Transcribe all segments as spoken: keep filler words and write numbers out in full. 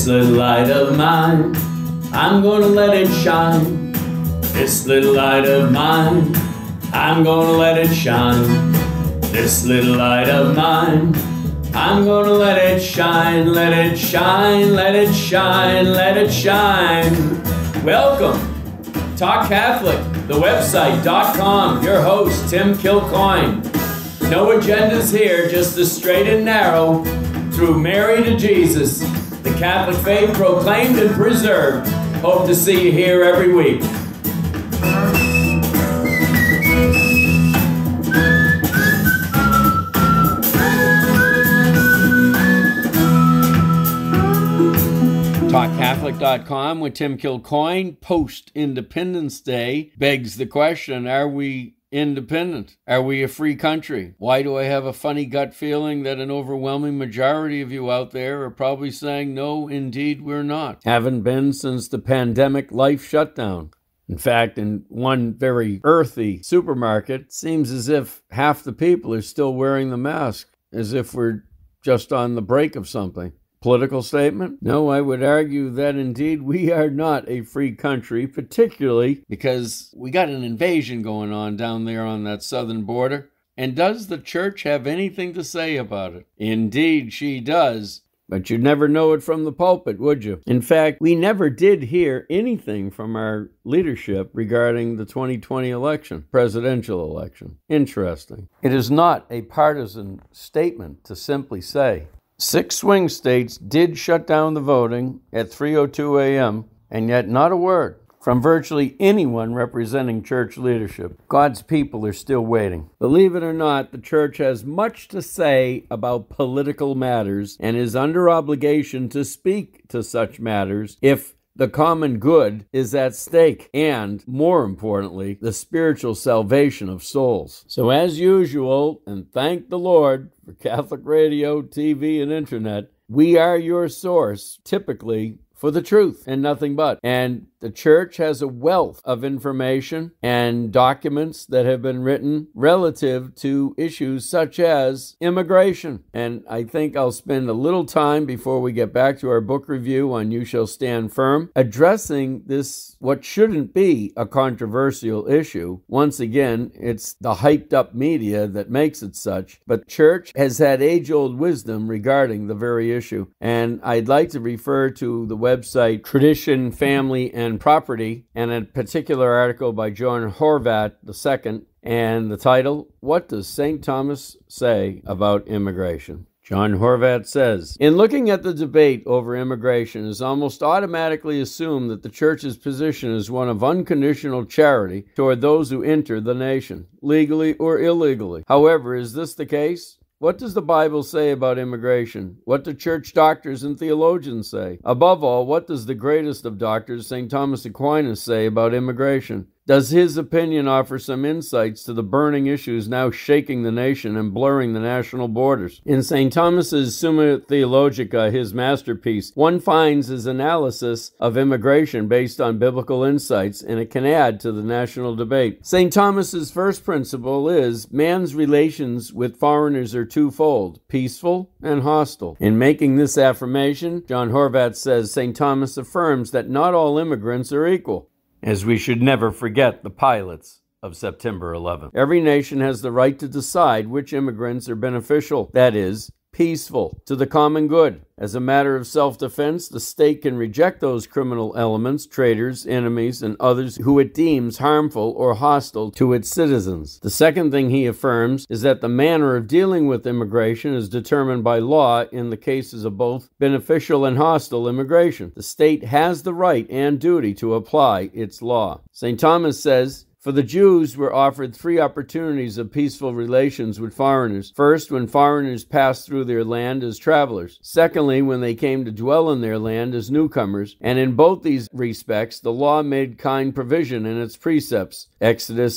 This little light of mine, I'm gonna let it shine. This little light of mine, I'm gonna let it shine. This little light of mine, I'm gonna let it shine, let it shine, let it shine, let it shine. Welcome, Talk Catholic, the website dot com, your host, Tim Kilcoyne. No agendas here, just the straight and narrow, through Mary to Jesus, the Catholic faith proclaimed and preserved. Hope to see you here every week. Talk Catholic dot com with Tim Kilcoyne. Post-Independence Day begs the question, are we independent? Are we a free country? Why do I have a funny gut feeling that an overwhelming majority of you out there are probably saying, no, indeed, we're not. Haven't been since the pandemic life shutdown. In fact, in one very earthy supermarket, it seems as if half the people are still wearing the mask, as if we're just on the break of something. Political statement? No, I would argue that indeed we are not a free country, particularly because we got an invasion going on down there on that southern border. And does the church have anything to say about it? Indeed, she does. But you'd never know it from the pulpit, would you? In fact, we never did hear anything from our leadership regarding the twenty twenty election, presidential election. Interesting. It is not a partisan statement to simply say, six swing states did shut down the voting at three oh two a.m., and yet not a word from virtually anyone representing church leadership. God's people are still waiting. Believe it or not, the church has much to say about political matters and is under obligation to speak to such matters if the common good is at stake and, more importantly, the spiritual salvation of souls. So as usual, and thank the Lord for Catholic radio, T V, and internet, we are your source, typically, for the truth and nothing but. And the church has a wealth of information and documents that have been written relative to issues such as immigration. And I think I'll spend a little time before we get back to our book review on You Shall Stand Firm, addressing this, what shouldn't be a controversial issue. Once again, it's the hyped up media that makes it such. But church has had age-old wisdom regarding the very issue. And I'd like to refer to the website Tradition, Family, and Property, and a particular article by John Horvat the Second, and the title, What Does Saint Thomas Say About Immigration? John Horvat says, in looking at the debate over immigration, it is almost automatically assumed that the church's position is one of unconditional charity toward those who enter the nation, legally or illegally. However, is this the case? What does the Bible say about immigration? What do church doctors and theologians say? Above all, what does the greatest of doctors, Saint Thomas Aquinas, say about immigration? Does his opinion offer some insights to the burning issues now shaking the nation and blurring the national borders? In Saint Thomas's Summa Theologica, his masterpiece, one finds his analysis of immigration based on biblical insights, and it can add to the national debate. Saint Thomas's first principle is man's relations with foreigners are twofold, peaceful and hostile. In making this affirmation, John Horvat says Saint Thomas affirms that not all immigrants are equal, as we should never forget the pilots of September eleventh. Every nation has the right to decide which immigrants are beneficial, that is, peaceful, to the common good. As a matter of self-defense, the state can reject those criminal elements, traitors, enemies, and others who it deems harmful or hostile to its citizens. The second thing he affirms is that the manner of dealing with immigration is determined by law in the cases of both beneficial and hostile immigration. The state has the right and duty to apply its law. Saint Thomas says, for the Jews were offered three opportunities of peaceful relations with foreigners. First, when foreigners passed through their land as travelers. Secondly, when they came to dwell in their land as newcomers. And in both these respects, the law made kind provision in its precepts. Exodus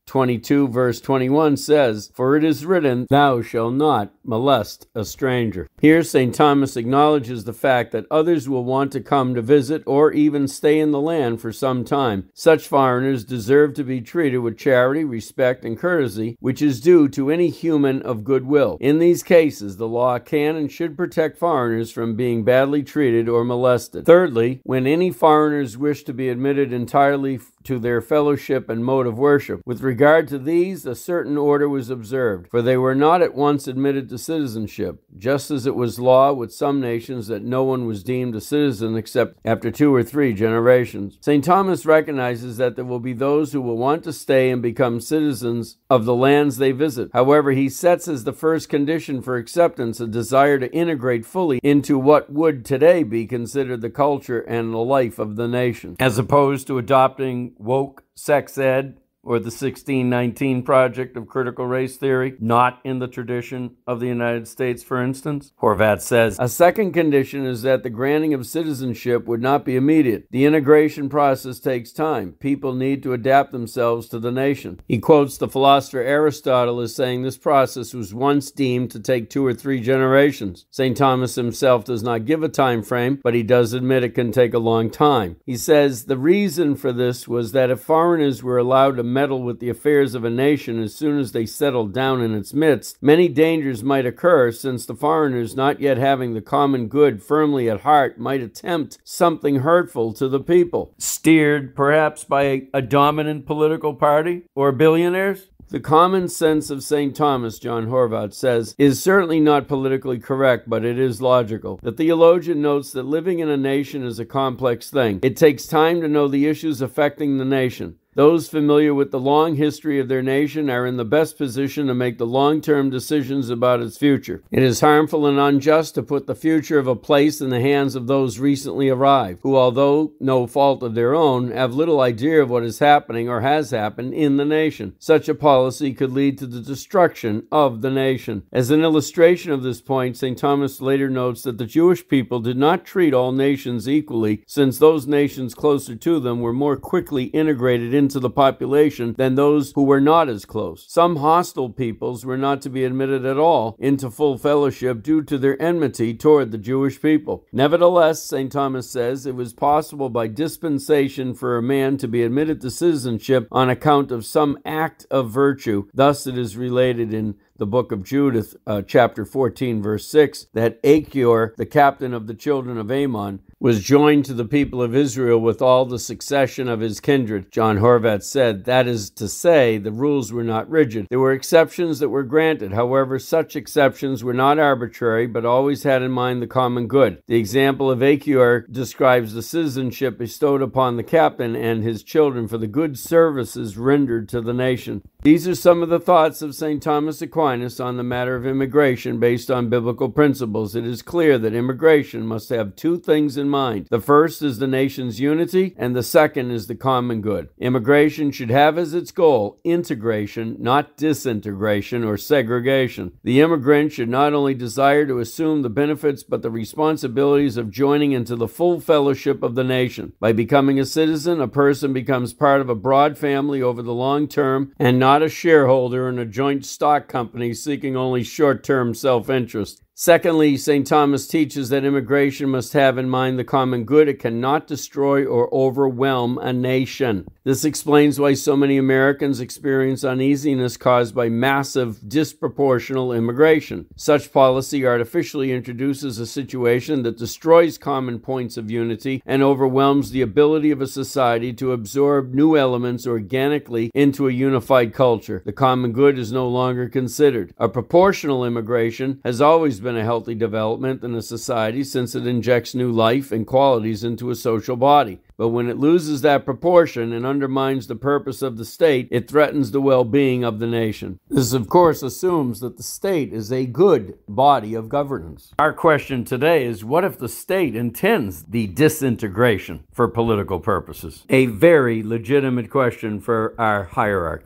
twenty-two, verse twenty-one says, "For it is written, thou shalt not molest a stranger." Here, Saint Thomas acknowledges the fact that others will want to come to visit or even stay in the land for some time. Such foreigners deserve to be treated with charity, respect, and courtesy, which is due to any human of goodwill. In these cases, the law can and should protect foreigners from being badly treated or molested. Thirdly, when any foreigners wish to be admitted entirely to their fellowship and mode of worship, with regard to these, a certain order was observed, for they were not at once admitted to citizenship, just as it was law with some nations that no one was deemed a citizen except after two or three generations. Saint Thomas recognizes that there will be those who will want to stay and become citizens of the lands they visit. However, he sets as the first condition for acceptance a desire to integrate fully into what would today be considered the culture and the life of the nation, as opposed to adopting woke sex ed or the sixteen nineteen project of critical race theory, not in the tradition of the United States, for instance. Horvat says, a second condition is that the granting of citizenship would not be immediate. The integration process takes time. People need to adapt themselves to the nation. He quotes the philosopher Aristotle as saying this process was once deemed to take two or three generations. Saint Thomas himself does not give a time frame, but he does admit it can take a long time. He says the reason for this was that if foreigners were allowed to meddle with the affairs of a nation as soon as they settled down in its midst, many dangers might occur, since the foreigners, not yet having the common good firmly at heart, might attempt something hurtful to the people, steered perhaps by a, a dominant political party or billionaires. The common sense of Saint Thomas, John Horvat says, is certainly not politically correct, but it is logical. The theologian notes that living in a nation is a complex thing. It takes time to know the issues affecting the nation. Those familiar with the long history of their nation are in the best position to make the long-term decisions about its future. It is harmful and unjust to put the future of a place in the hands of those recently arrived, who, although no fault of their own, have little idea of what is happening or has happened in the nation. Such a policy could lead to the destruction of the nation. As an illustration of this point, Saint Thomas later notes that the Jewish people did not treat all nations equally, since those nations closer to them were more quickly integrated into the population than those who were not as close. Some hostile peoples were not to be admitted at all into full fellowship due to their enmity toward the Jewish people. Nevertheless, Saint Thomas says, it was possible by dispensation for a man to be admitted to citizenship on account of some act of virtue. Thus it is related in the book of Judith, uh, chapter fourteen, verse six, that Achior, the captain of the children of Ammon, was joined to the people of Israel with all the succession of his kindred. John Horvat said, that is to say, the rules were not rigid. There were exceptions that were granted. However, such exceptions were not arbitrary, but always had in mind the common good. The example of Achior describes the citizenship bestowed upon the captain and his children for the good services rendered to the nation. These are some of the thoughts of Saint Thomas Aquinas on the matter of immigration based on biblical principles. It is clear that immigration must have two things in mind. The first is the nation's unity, and the second is the common good. Immigration should have as its goal integration, not disintegration or segregation. The immigrant should not only desire to assume the benefits but the responsibilities of joining into the full fellowship of the nation. By becoming a citizen, a person becomes part of a broad family over the long term and not a shareholder in a joint stock company seeking only short-term self-interest. Secondly, Saint Thomas teaches that immigration must have in mind the common good. It cannot destroy or overwhelm a nation. This explains why so many Americans experience uneasiness caused by massive, disproportional immigration. Such policy artificially introduces a situation that destroys common points of unity and overwhelms the ability of a society to absorb new elements organically into a unified culture. The common good is no longer considered. A proportional immigration has always been a healthy development in a society, since it injects new life and qualities into a social body. But when it loses that proportion and undermines the purpose of the state, it threatens the well-being of the nation. This, of course, assumes that the state is a good body of governance. Our question today is, what if the state intends the disintegration for political purposes? A very legitimate question for our hierarchy.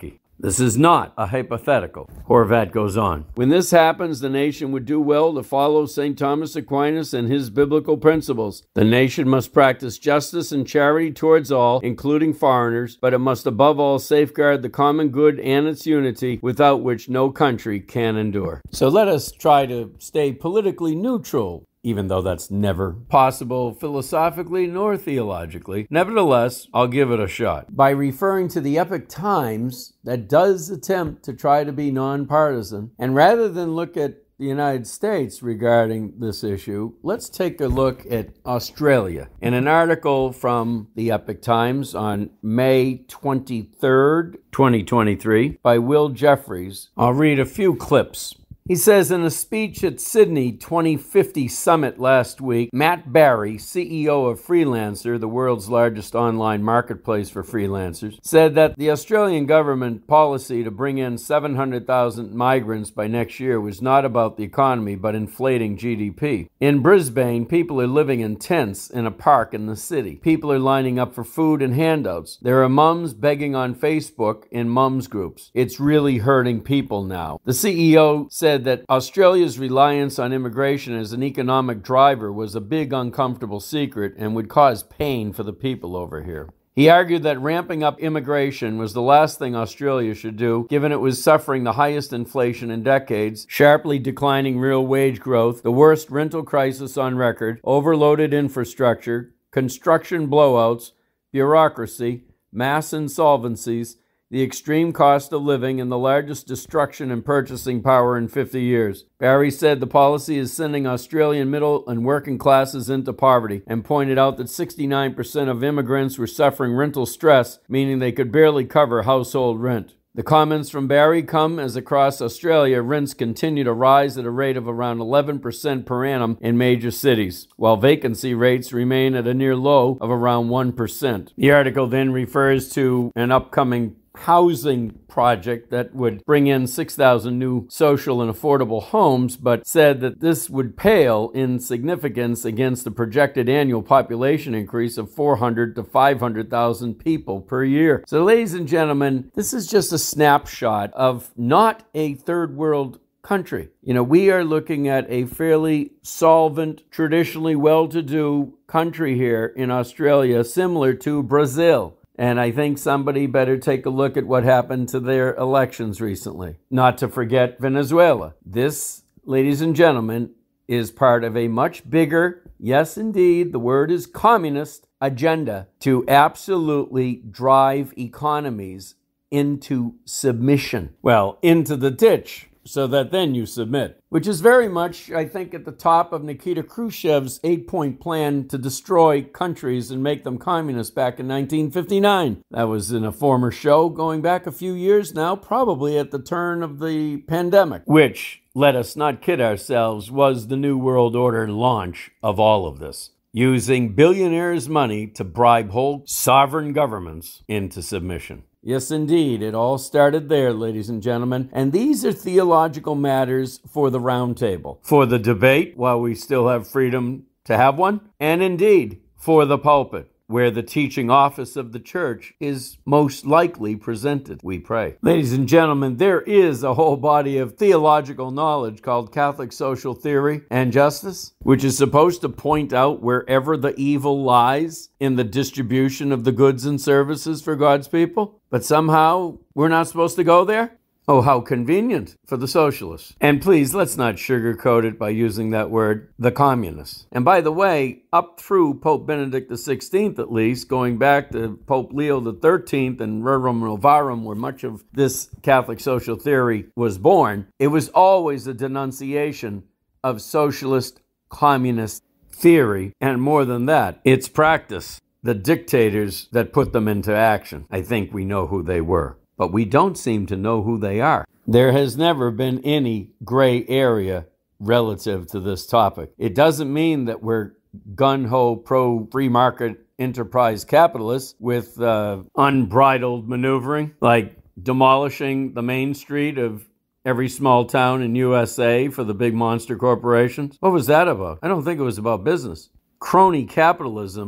This is not a hypothetical. Horvat goes on. When this happens, the nation would do well to follow Saint Thomas Aquinas and his biblical principles. The nation must practice justice and charity towards all, including foreigners, but it must above all safeguard the common good and its unity, without which no country can endure. So let us try to stay politically neutral, even though that's never possible philosophically nor theologically. Nevertheless, I'll give it a shot. By referring to the Epoch Times, that does attempt to try to be nonpartisan, and rather than look at the United States regarding this issue, let's take a look at Australia. In an article from the Epoch Times on May twenty-third, twenty twenty-three, by Will Jeffries, I'll read a few clips. He says, in a speech at Sydney twenty fifty Summit last week, Matt Barry, C E O of Freelancer, the world's largest online marketplace for freelancers, said that the Australian government policy to bring in seven hundred thousand migrants by next year was not about the economy, but inflating G D P. In Brisbane, people are living in tents in a park in the city. People are lining up for food and handouts. There are mums begging on Facebook in mums groups. It's really hurting people now. The C E O said that Australia's reliance on immigration as an economic driver was a big uncomfortable secret and would cause pain for the people over here. He argued that ramping up immigration was the last thing Australia should do, given it was suffering the highest inflation in decades, sharply declining real wage growth, the worst rental crisis on record, overloaded infrastructure, construction blowouts, bureaucracy, mass insolvencies, the extreme cost of living, and the largest destruction in purchasing power in fifty years. Barry said the policy is sending Australian middle and working classes into poverty, and pointed out that sixty-nine percent of immigrants were suffering rental stress, meaning they could barely cover household rent. The comments from Barry come as across Australia, rents continue to rise at a rate of around eleven percent per annum in major cities, while vacancy rates remain at a near low of around one percent. The article then refers to an upcoming housing project that would bring in six thousand new social and affordable homes, but said that this would pale in significance against the projected annual population increase of four hundred to five hundred thousand people per year. So, ladies and gentlemen, this is just a snapshot of not a third world country. You know, we are looking at a fairly solvent, traditionally well-to-do country here in Australia, similar to Brazil. And I think somebody better take a look at what happened to their elections recently. Not to forget Venezuela. This, ladies and gentlemen, is part of a much bigger, yes indeed, the word is communist, agenda to absolutely drive economies into submission. Well, into the ditch, so that then you submit. Which is very much, I think, at the top of Nikita Khrushchev's eight-point plan to destroy countries and make them communist back in nineteen fifty-nine. That was in a former show going back a few years now, probably at the turn of the pandemic, which, let us not kid ourselves, was the New World Order launch of all of this, using billionaires' money to bribe whole sovereign governments into submission. Yes, indeed. It all started there, ladies and gentlemen. And these are theological matters for the round table, for the debate, while we still have freedom to have one, and indeed for the pulpit, where the teaching office of the church is most likely presented, we pray. Ladies and gentlemen, there is a whole body of theological knowledge called Catholic Social Theory and Justice, which is supposed to point out wherever the evil lies in the distribution of the goods and services for God's people. But somehow we're not supposed to go there? Oh, how convenient for the socialists. And please, let's not sugarcoat it by using that word, the communists. And by the way, up through Pope Benedict the sixteenth at least, going back to Pope Leo the thirteenth and Rerum Novarum, where much of this Catholic social theory was born, it was always a denunciation of socialist communist theory, and more than that, its practice. The dictators that put them into action. I think we know who they were, but we don't seem to know who they are. There has never been any gray area relative to this topic. It doesn't mean that we're gun-ho pro-free market enterprise capitalists with uh, unbridled maneuvering, like demolishing the main street of every small town in U S A for the big monster corporations. What was that about? I don't think it was about business. Crony capitalism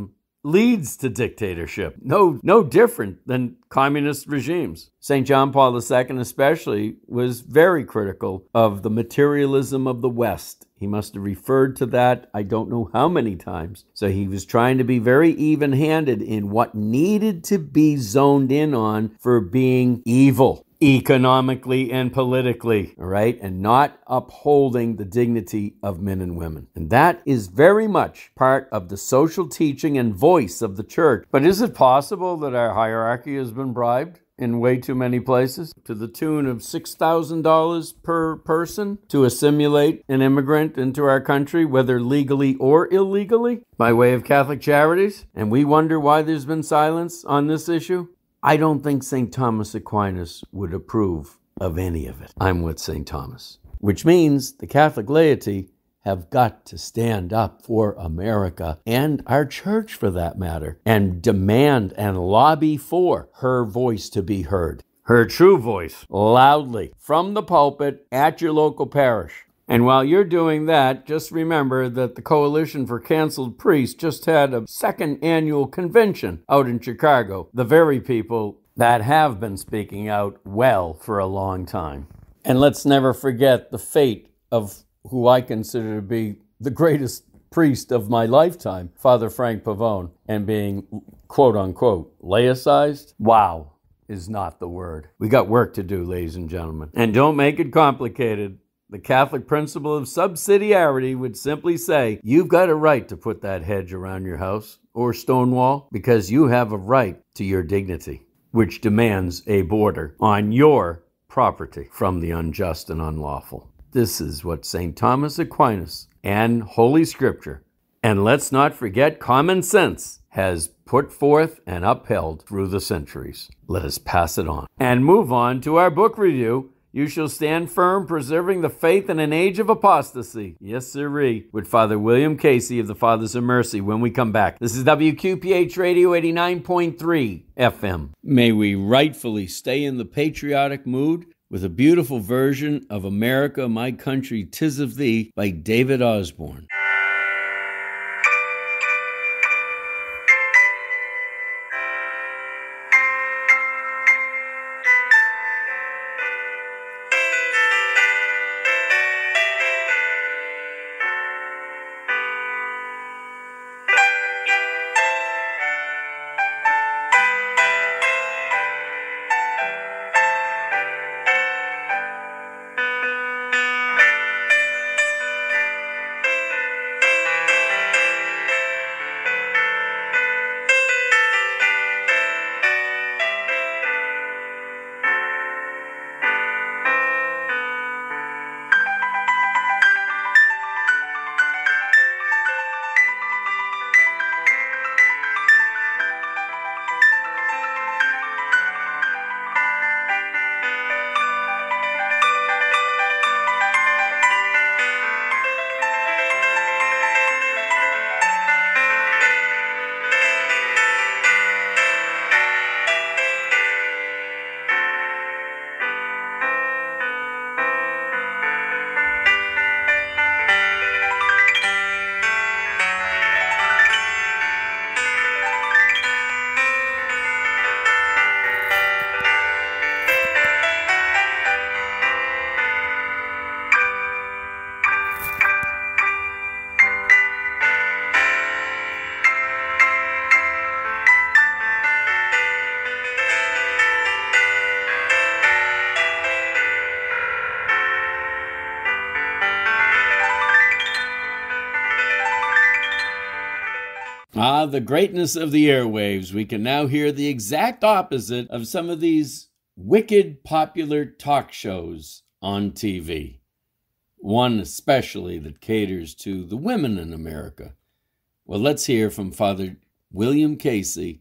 leads to dictatorship. No, no different than communist regimes. Saint John Paul the Second especially was very critical of the materialism of the West. He must have referred to that I don't know how many times. So he was trying to be very even-handed in what needed to be zoned in on for being evil, economically and politically, all right, and not upholding the dignity of men and women. And that is very much part of the social teaching and voice of the church. But is it possible that our hierarchy has been bribed in way too many places to the tune of six thousand dollars per person to assimilate an immigrant into our country, whether legally or illegally, by way of Catholic Charities? And we wonder why there's been silence on this issue? I don't think Saint Thomas Aquinas would approve of any of it. I'm with Saint Thomas, which means the Catholic laity have got to stand up for America and our church for that matter and demand and lobby for her voice to be heard, her true voice, loudly from the pulpit at your local parish. And while you're doing that, just remember that the Coalition for Canceled Priests just had a second annual convention out in Chicago, the very people that have been speaking out well for a long time. And let's never forget the fate of who I consider to be the greatest priest of my lifetime, Father Frank Pavone, and being, quote unquote, laicized. Wow is not the word. We got work to do, ladies and gentlemen. And don't make it complicated. The Catholic principle of subsidiarity would simply say, you've got a right to put that hedge around your house or stone wall because you have a right to your dignity, which demands a border on your property from the unjust and unlawful. This is what Saint Thomas Aquinas and Holy Scripture, and let's not forget common sense, has put forth and upheld through the centuries. Let us pass it on. And move on to our book review, You Shall Stand Firm, Preserving the Faith in an Age of Apostasy. Yes, sirree. With Father William Casey of the Fathers of Mercy when we come back. This is W Q P H Radio eighty-nine point three F M. May we rightfully stay in the patriotic mood with a beautiful version of America, My Country, 'Tis of Thee by David Osborne. Ah, the greatness of the airwaves. We can now hear the exact opposite of some of these wicked popular talk shows on T V. One especially that caters to the women in America. Well, let's hear from Father William Casey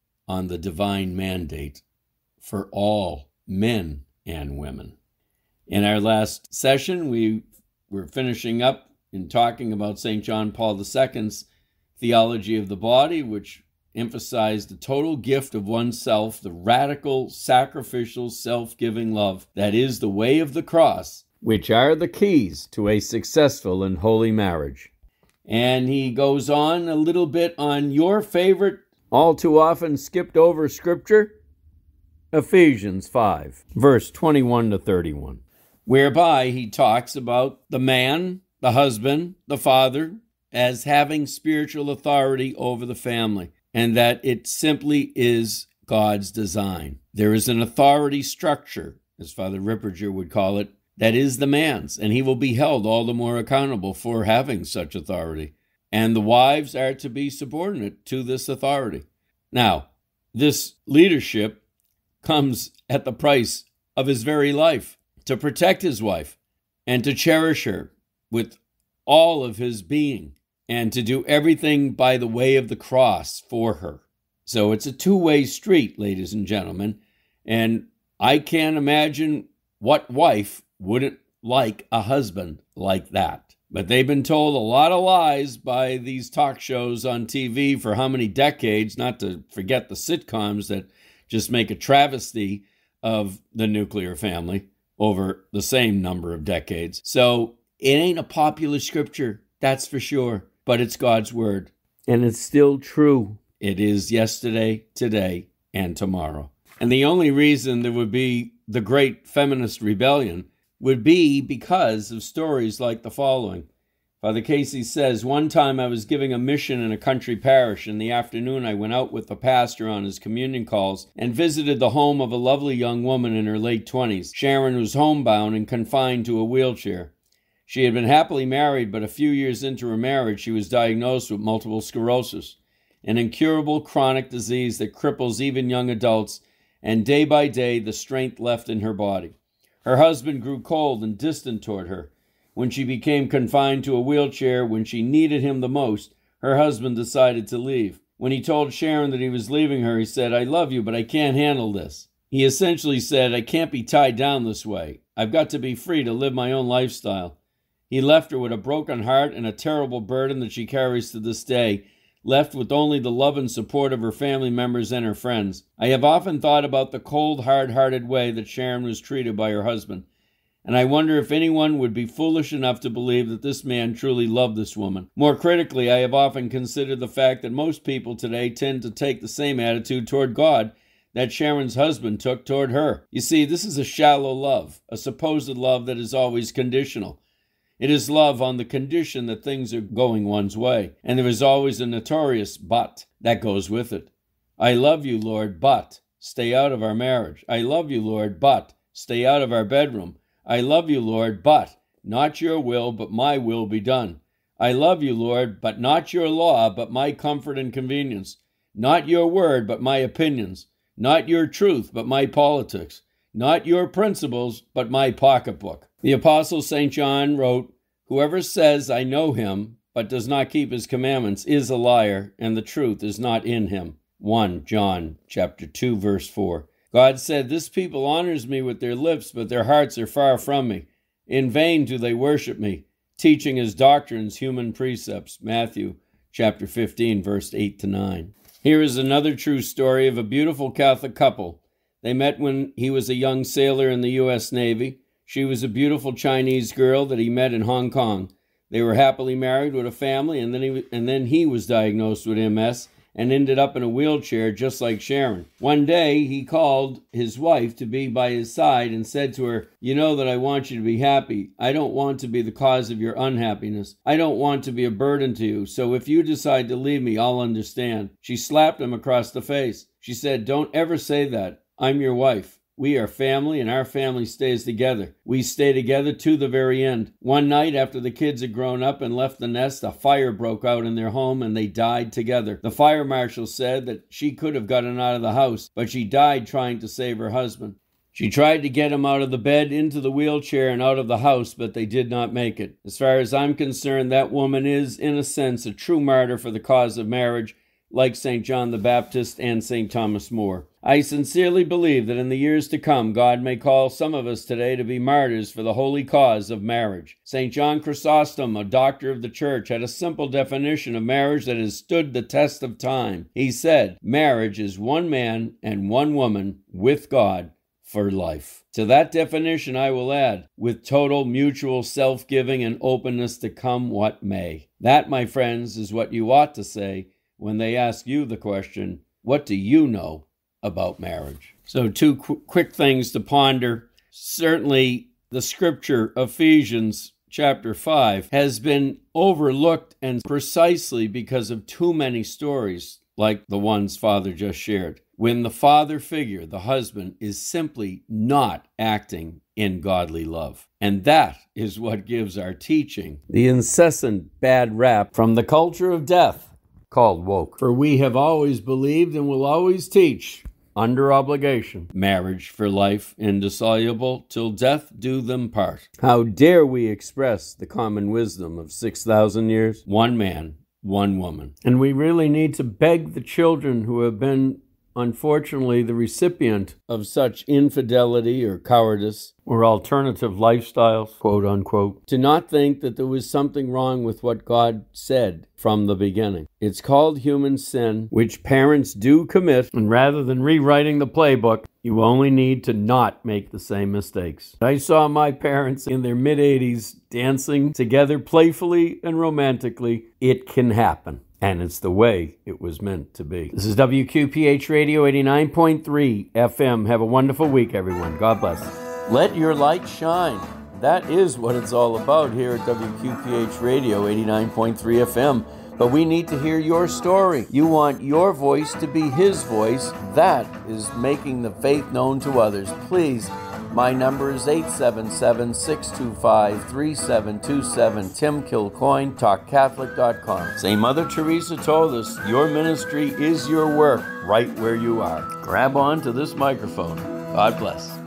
on the divine mandate for all men and women. In our last session, we were finishing up in talking about Saint John Paul the Second's theology of the body, which emphasized the total gift of oneself, the radical, sacrificial, self-giving love that is the way of the cross, which are the keys to a successful and holy marriage. And he goes on a little bit on your favorite, all too often skipped over scripture, Ephesians five, verse twenty-one to thirty-one, whereby he talks about the man, the husband, the father, as having spiritual authority over the family, and that it simply is God's design. There is an authority structure, as Father Ripperger would call it, that is the man's, and he will be held all the more accountable for having such authority. And the wives are to be subordinate to this authority. Now, this leadership comes at the price of his very life, to protect his wife and to cherish her with all of his being and to do everything by the way of the cross for her. So it's a two-way street, ladies and gentlemen, and I can't imagine what wife wouldn't like a husband like that. But they've been told a lot of lies by these talk shows on T V for how many decades, not to forget the sitcoms that just make a travesty of the nuclear family over the same number of decades. So it ain't a popular scripture, that's for sure, but it's God's word. And it's still true. It is yesterday, today, and tomorrow. And the only reason there would be the great feminist rebellion would be because of stories like the following. Father Casey says, one time I was giving a mission in a country parish. In the afternoon, I went out with the pastor on his communion calls and visited the home of a lovely young woman in her late twenties. Sharon was homebound and confined to a wheelchair. She had been happily married, but a few years into her marriage, she was diagnosed with multiple sclerosis, an incurable chronic disease that cripples even young adults, and day by day, the strength left in her body. Her husband grew cold and distant toward her. When she became confined to a wheelchair, when she needed him the most, her husband decided to leave. When he told Sharon that he was leaving her, he said, "I love you, but I can't handle this." He essentially said, "I can't be tied down this way. I've got to be free to live my own lifestyle." He left her with a broken heart and a terrible burden that she carries to this day, left with only the love and support of her family members and her friends. I have often thought about the cold, hard-hearted way that Sharon was treated by her husband, and I wonder if anyone would be foolish enough to believe that this man truly loved this woman. More critically, I have often considered the fact that most people today tend to take the same attitude toward God that Sharon's husband took toward her. You see, this is a shallow love, a supposed love that is always conditional. It is love on the condition that things are going one's way, and there is always a notorious but that goes with it. I love you, Lord, but stay out of our marriage. I love you, Lord, but stay out of our bedroom. I love you, Lord, but not your will, but my will be done. I love you, Lord, but not your law, but my comfort and convenience. Not your word, but my opinions. Not your truth, but my politics. Not your principles, but my pocketbook. The Apostle Saint John wrote, "Whoever says, 'I know him,' but does not keep his commandments is a liar, and the truth is not in him." First John chapter two, verse four. God said, "This people honors me with their lips, but their hearts are far from me. In vain do they worship me, teaching as doctrines human precepts." Matthew chapter fifteen, verse eight to nine. Here is another true story of a beautiful Catholic couple. They met when he was a young sailor in the U S Navy. She was a beautiful Chinese girl that he met in Hong Kong. They were happily married with a family, and then he, and then he was diagnosed with M S and ended up in a wheelchair just like Sharon. One day, he called his wife to be by his side and said to her, "You know that I want you to be happy. I don't want to be the cause of your unhappiness. I don't want to be a burden to you, so if you decide to leave me, I'll understand." She slapped him across the face. She said, "Don't ever say that. I'm your wife. We are family, and our family stays together. We stay together to the very end." One night, after the kids had grown up and left the nest, a fire broke out in their home, and they died together. The fire marshal said that she could have gotten out of the house, but she died trying to save her husband. She tried to get him out of the bed, into the wheelchair, and out of the house, but they did not make it. As far as I'm concerned, that woman is, in a sense, a true martyr for the cause of marriage, like Saint John the Baptist and Saint Thomas More. I sincerely believe that in the years to come, God may call some of us today to be martyrs for the holy cause of marriage. Saint John Chrysostom, a doctor of the Church, had a simple definition of marriage that has stood the test of time. He said, "Marriage is one man and one woman with God for life. To that definition, I will add, with total mutual self-giving and openness to come what may. That, my friends, is what you ought to say when they ask you the question, what do you know about marriage? So two qu- quick things to ponder. Certainly, the scripture, Ephesians chapter five, has been overlooked, and precisely because of too many stories like the ones Father just shared, when the father figure, the husband, is simply not acting in godly love. And that is what gives our teaching the incessant bad rap from the culture of death called woke. For we have always believed and will always teach, under obligation, marriage for life, indissoluble, till death do them part. How dare we express the common wisdom of six thousand years? One man, one woman. And we really need to beg the children who have been, unfortunately, the recipient of such infidelity or cowardice or alternative lifestyles, quote unquote, to not think that there was something wrong with what God said from the beginning. It's called human sin, which parents do commit, and rather than rewriting the playbook, you only need to not make the same mistakes. I saw my parents in their mid-eighties dancing together playfully and romantically. It can happen. And it's the way it was meant to be. This is W Q P H Radio eighty-nine point three F M. Have a wonderful week, everyone. God bless. Let your light shine. That is what it's all about here at W Q P H Radio eighty-nine point three F M. But we need to hear your story. You want your voice to be his voice. That is making the faith known to others. Please, my number is eight seven seven, six two five, three seven two seven. Tim Kilcoyne, talk catholic dot com. Say, Mother Teresa told us, your ministry is your work right where you are. Grab on to this microphone. God bless.